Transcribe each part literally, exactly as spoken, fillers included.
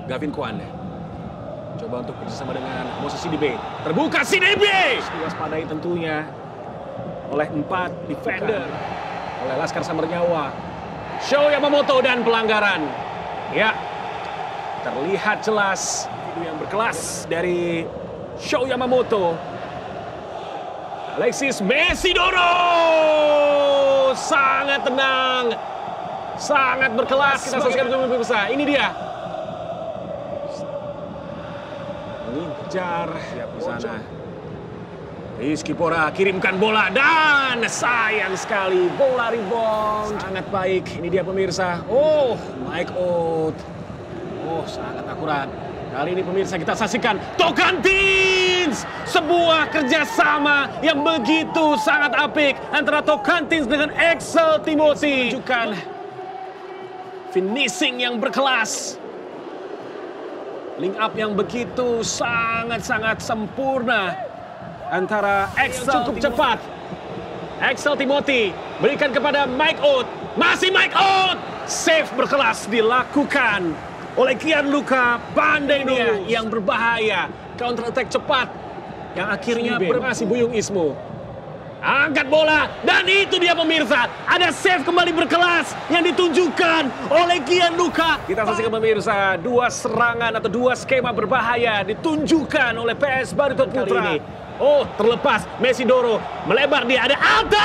Gavin Kwan. Coba untuk bersama dengan Moses Sidibe. Terbuka Sidibe! Diwaspadai tentunya oleh empat defender. Oleh Laskar Sambernyawa. Sho Yamamoto dan pelanggaran. Ya, terlihat jelas video yang berkelas dari Sho Yamamoto. Alexis Mesidoro sangat tenang, sangat berkelas. Kita saksikan dulu pemirsa. Ini dia. Mengejar di sana. Rizky Pora kirimkan bola dan sayang sekali bola rebound. Sangat baik. Ini dia pemirsa. Oh, Mike Out. Oh, sangat akurat. Kali ini pemirsa kita saksikan Tocantins. Sebuah kerjasama yang begitu sangat apik antara Tocantins dengan Axel Timothy. Tunjukkan finishing yang berkelas. Link up yang begitu sangat-sangat sempurna antara Axel cukup Timothy. Cepat. Axel Timothy berikan kepada Mike Out. Masih Mike Out. Save berkelas dilakukan oleh Gianluca Pandeno yang berbahaya. Counter attack cepat yang akhirnya berhasil Buyung Ismo. Angkat bola dan itu dia pemirsa. Ada save kembali berkelas yang ditunjukkan oleh Gianluca. Kita saksikan pemirsa, dua serangan atau dua skema berbahaya ditunjukkan oleh P S Barito Putra. Ini. Oh, terlepas Mesidoro melebar dia, ada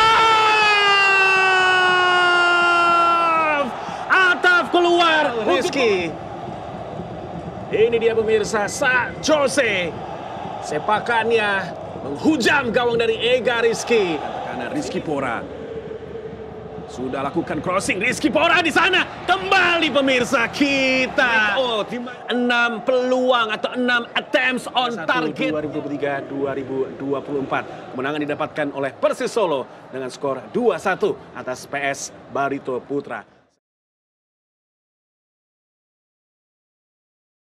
Altaf. Altaf keluar. Rizky. Ini dia pemirsa, Sa Jose. Sepakannya menghujam gawang dari Ega Rizky. Karena Rizky Pora sudah lakukan crossing. Rizky Pora di sana. Kembali pemirsa kita. Oh, enam peluang atau enam attempts on target. dua ribu dua puluh tiga dua ribu dua puluh empat. Kemenangan didapatkan oleh Persis Solo dengan skor dua satu atas P S Barito Putra.